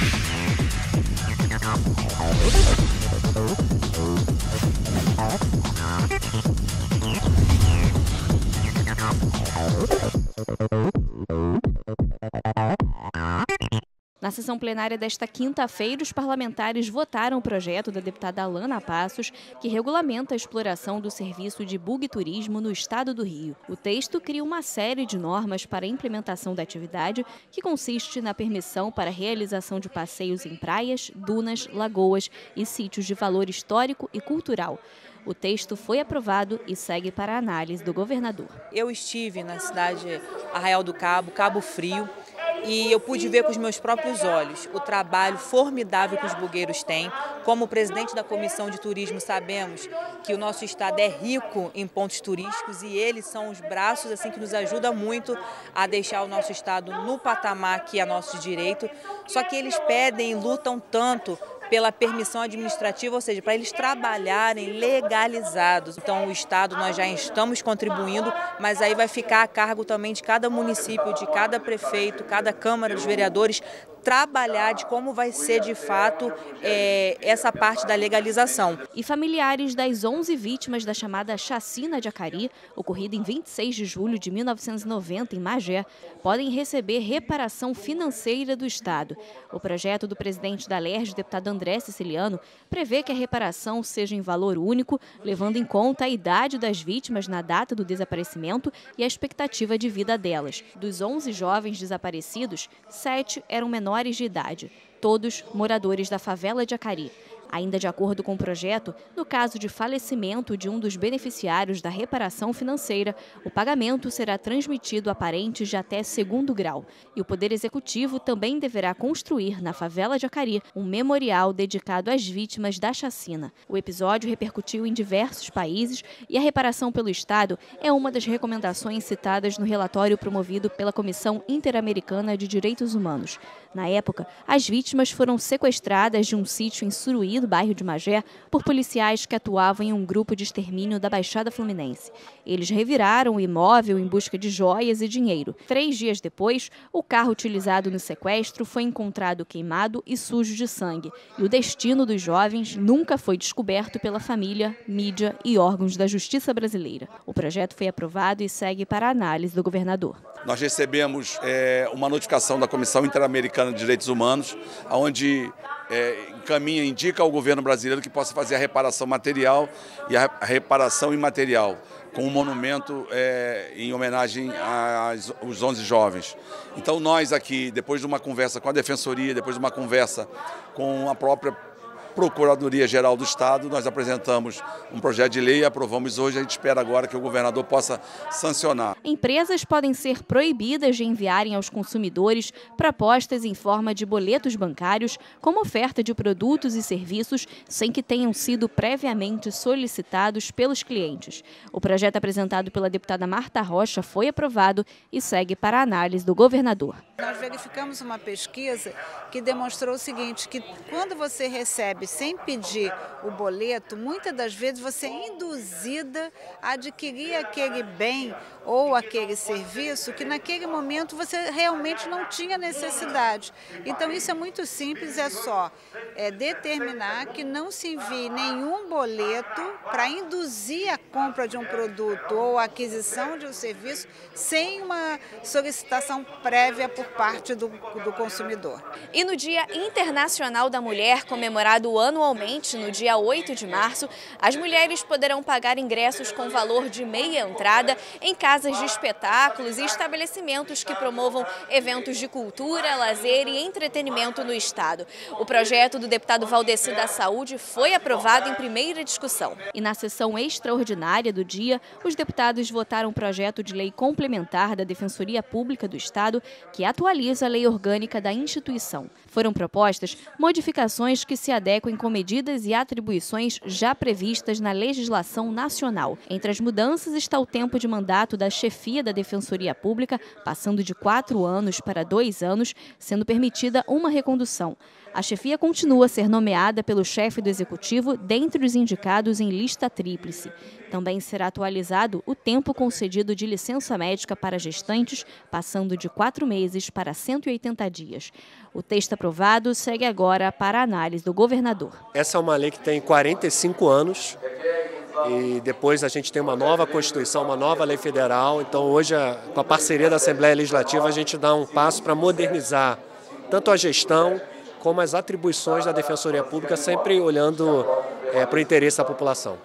Na sessão plenária desta quinta-feira, os parlamentares votaram o projeto da deputada Alana Passos, que regulamenta a exploração do serviço de bug turismo no estado do Rio. O texto cria uma série de normas para a implementação da atividade, que consiste na permissão para a realização de passeios em praias, dunas, lagoas e sítios de valor histórico e cultural. O texto foi aprovado e segue para a análise do governador. Eu estive na cidade Arraial do Cabo, Cabo Frio, e eu pude ver com os meus próprios olhos o trabalho formidável que os bugueiros têm. Como presidente da Comissão de Turismo, sabemos que o nosso estado é rico em pontos turísticos e eles são os braços assim que nos ajudam muito a deixar o nosso estado no patamar que é nosso direito. Só que eles pedem e lutam tanto pela permissão administrativa, ou seja, para eles trabalharem legalizados. Então, o Estado, nós já estamos contribuindo, mas aí vai ficar a cargo também de cada município, de cada prefeito, cada Câmara dos Vereadores, trabalhar de como vai ser de fato essa parte da legalização. E familiares das 11 vítimas da chamada Chacina de Acari, ocorrida em 26 de julho de 1990 em Magé, podem receber reparação financeira do Estado. O projeto do presidente da LERJ, deputado André Siciliano, prevê que a reparação seja em valor único, levando em conta a idade das vítimas na data do desaparecimento e a expectativa de vida delas. Dos 11 jovens desaparecidos, 7 eram menores de idade, todos moradores da favela de Acari. Ainda de acordo com o projeto, no caso de falecimento de um dos beneficiários da reparação financeira, o pagamento será transmitido a parentes de até segundo grau. E o Poder Executivo também deverá construir, na favela de Acari, um memorial dedicado às vítimas da chacina. O episódio repercutiu em diversos países e a reparação pelo Estado é uma das recomendações citadas no relatório promovido pela Comissão Interamericana de Direitos Humanos. Na época, as vítimas foram sequestradas de um sítio em Suruí, do bairro de Magé, por policiais que atuavam em um grupo de extermínio da Baixada Fluminense. Eles reviraram o imóvel em busca de joias e dinheiro. 3 dias depois, o carro utilizado no sequestro foi encontrado queimado e sujo de sangue. E o destino dos jovens nunca foi descoberto pela família, mídia e órgãos da Justiça brasileira. O projeto foi aprovado e segue para a análise do governador. Nós recebemos uma notificação da Comissão Interamericana de Direitos Humanos, onde indica ao governo brasileiro que possa fazer a reparação material e a reparação imaterial, com um monumento em homenagem aos 11 jovens. Então nós aqui, depois de uma conversa com a Defensoria, depois de uma conversa com a própria Procuradoria-Geral do Estado, nós apresentamos um projeto de lei e aprovamos hoje. A gente espera agora que o governador possa sancionar. Empresas podem ser proibidas de enviarem aos consumidores propostas em forma de boletos bancários como oferta de produtos e serviços sem que tenham sido previamente solicitados pelos clientes. O projeto apresentado pela deputada Marta Rocha foi aprovado e segue para a análise do governador. Nós verificamos uma pesquisa que demonstrou o seguinte, que quando você recebe sem pedir o boleto, muitas das vezes você é induzida a adquirir aquele bem ou aquele serviço que naquele momento você realmente não tinha necessidade. Então isso é muito simples, é só determinar que não se envie nenhum boleto para induzir a compra de um produto ou a aquisição de um serviço sem uma solicitação prévia por parte do consumidor. E no Dia Internacional da Mulher, comemorado anualmente no dia 8 de março, as mulheres poderão pagar ingressos com valor de meia entrada em casas de espetáculos e estabelecimentos que promovam eventos de cultura, lazer e entretenimento no estado. O projeto do deputado Valdeci da Saúde foi aprovado em primeira discussão. E na sessão extraordinária do dia, os deputados votaram um projeto de lei complementar da Defensoria Pública do Estado que atualiza a lei orgânica da instituição. Foram propostas modificações que se adequem com medidas e atribuições já previstas na legislação nacional. Entre as mudanças está o tempo de mandato da da chefia da Defensoria Pública, passando de 4 anos para 2 anos, sendo permitida uma recondução. A chefia continua a ser nomeada pelo chefe do Executivo dentre os indicados em lista tríplice. Também será atualizado o tempo concedido de licença médica para gestantes, passando de 4 meses para 180 dias. O texto aprovado segue agora para a análise do governador. Essa é uma lei que tem 45 anos e depois a gente tem uma nova Constituição, uma nova lei federal. Então hoje, com a parceria da Assembleia Legislativa, a gente dá um passo para modernizar tanto a gestão como as atribuições da Defensoria Pública, sempre olhando para o interesse da população.